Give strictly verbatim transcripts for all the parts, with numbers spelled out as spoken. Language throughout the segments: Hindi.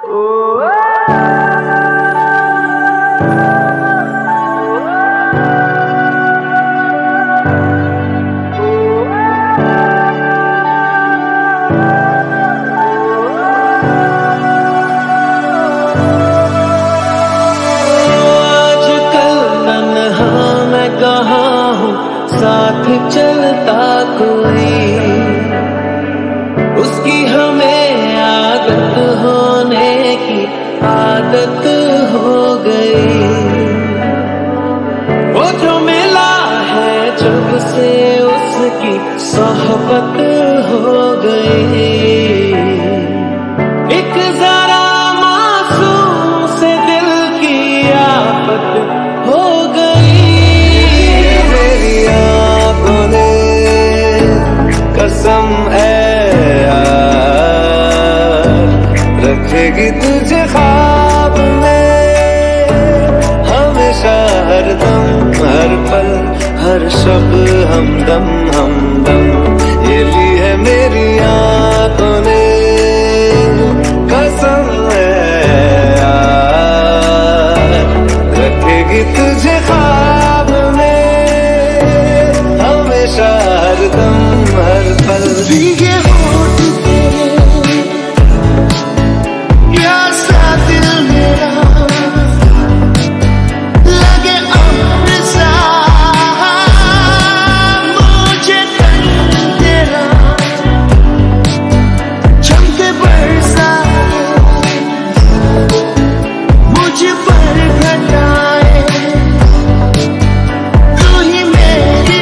साथ चलता कोई, उसकी हमें आदत होने की आदत हो गई। वो जो मिला है जब से उसकी सोहबत हो गई। एक जरा मासूम से दिल की आफत हो गई। कसम है यार, रखेगी तुझे ख्वाब में हमेशा, हर दम हर पल हर शब हमदम हमदम। ये ली है मेरी आंखों ने कसम है यार, रखेगी तुझे ख्वाब में हमेशा, हर दम हर पल। भीगे होठ तेरे प्यासा दिल मेरा, लगे अम्र सा मुझे तन तेरा, चमके बरसा मुझ पर घटाए। तू ही मेरी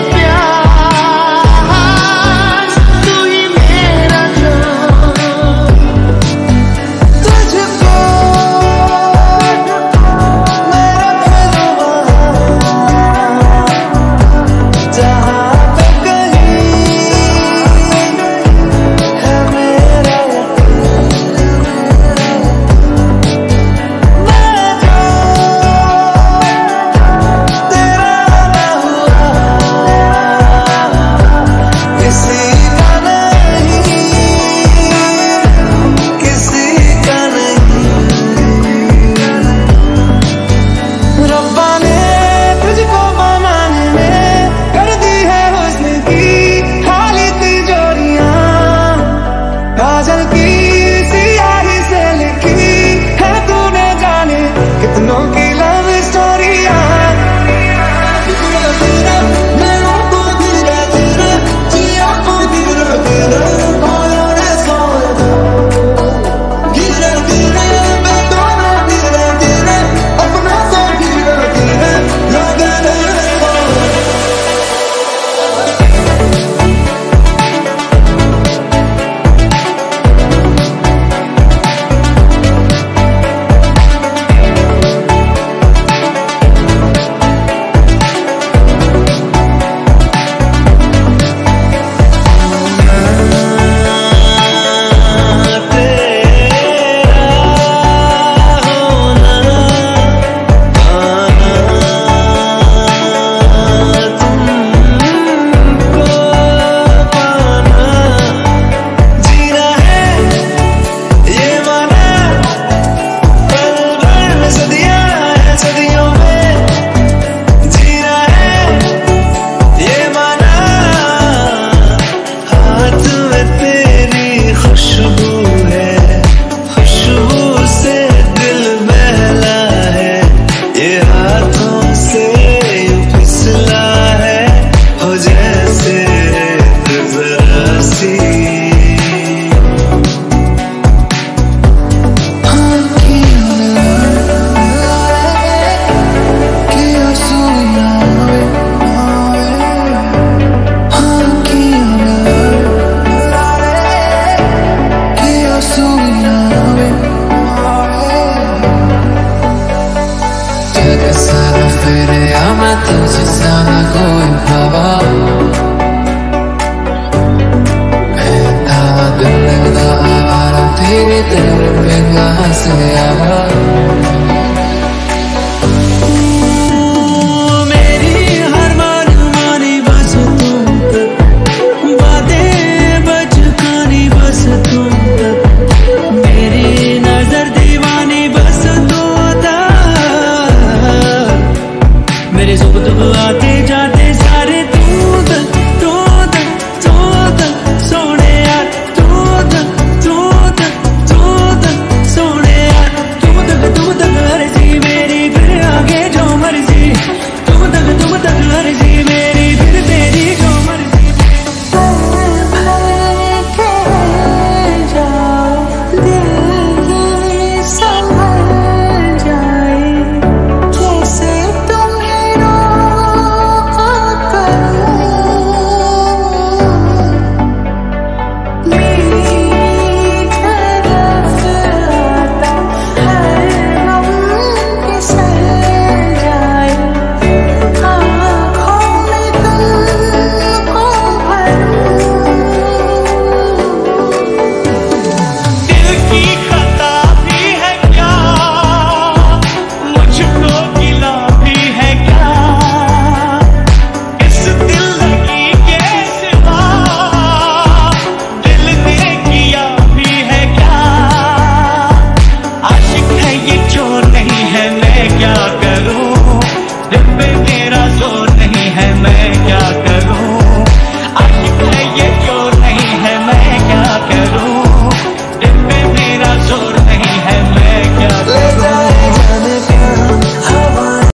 तेरे तेरे प्यार से आवा।